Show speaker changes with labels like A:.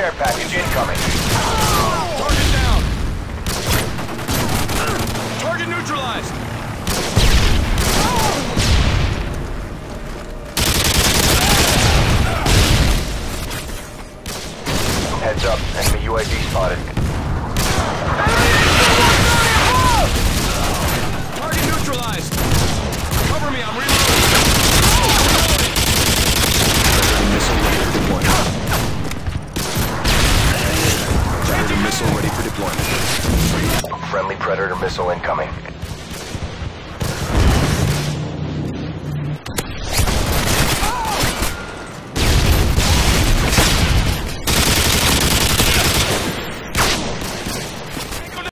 A: care package incoming.
B: Target down. Target neutralized.
A: Heads up, enemy UAV spotted.
B: Target neutralized. Cover me, I'm reloading.
C: Missile ready for deployment. Predator missile ready for deployment.
A: Friendly Predator missile incoming.